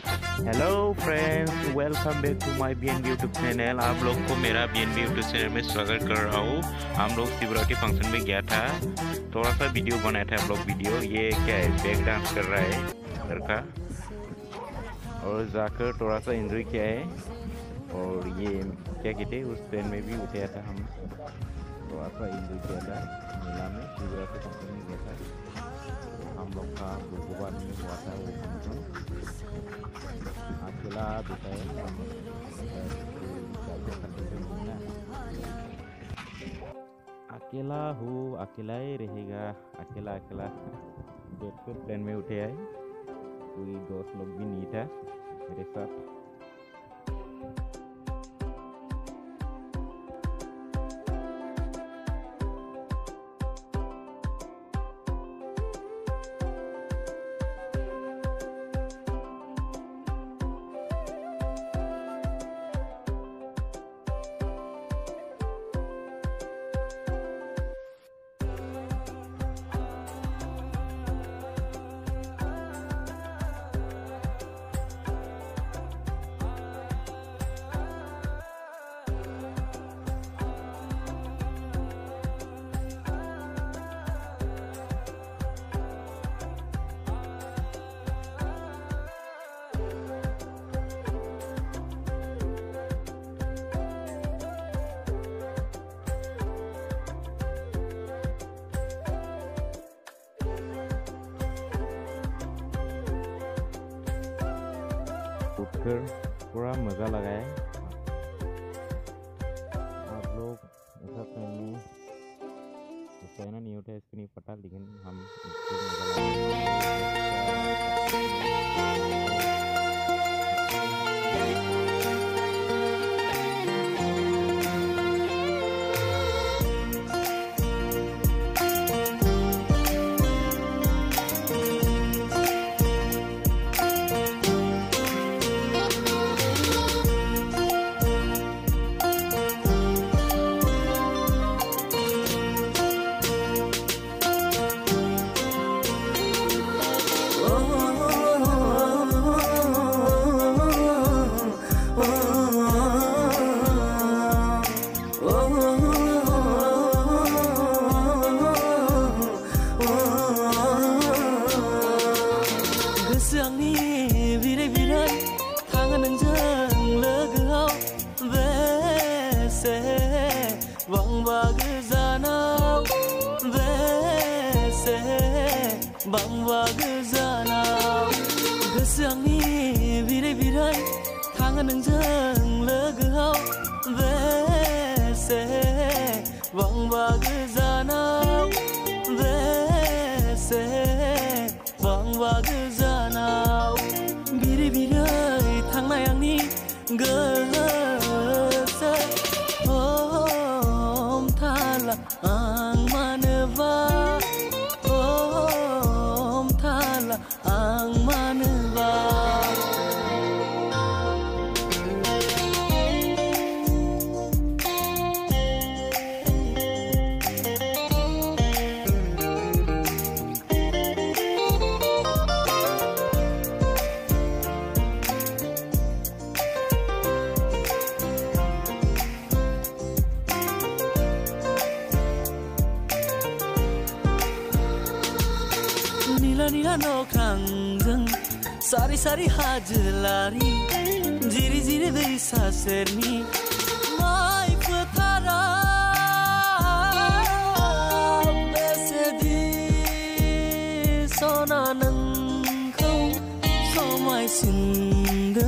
Hello friends, welcome back to my BNB YouTube channel. आप लोग को मेरा बीएनबी यूट्यूब चैनल में स्वागत कर रहा हूँ। हम लोग शिवरात्रि फंक्शन में गया था, थोड़ा सा वीडियो बनाया था हम लोग। वीडियो ये क्या है, बैक डांस कर रहा है लड़का, और जाकर थोड़ा सा एंजॉय किया है। और ये क्या कहते हैं, उस ट्रेन में भी उठाया था, हम थोड़ा सा एंजॉय किया था मेला में। शिवरात्रि फंक्शन में गया था, हम लोग का भगवान में हुआ था वो फंक्शन। अकेला बेटा है, अकेला हूँ, अकेला ही रहेगा, अकेला अकेला बैठ कर प्लेन में उठे आए। कोई दोस्त लोग भी नहीं था मेरे साथ। उठकर पूरा मज़ा लगाए। आप लोग ऐसा टाइम में उठाया नहीं उठाया इसको नहीं पता, लेकिन हम इसको मज़ा लगाए। Bangwa goजानाव गोसोआंनि बिरै बिरै थाङो नोंजों लोगोआव बेसे बांबा गोजानाव बेसे बांबा गोजानाव बिरै बिरै थांनाय आंनि गोसो हमथाला आं मानोबा ang manaba nila no krangjeng sari sari hajlari jiri jiri dei saserni mai putara besedi sona nangkau somai sing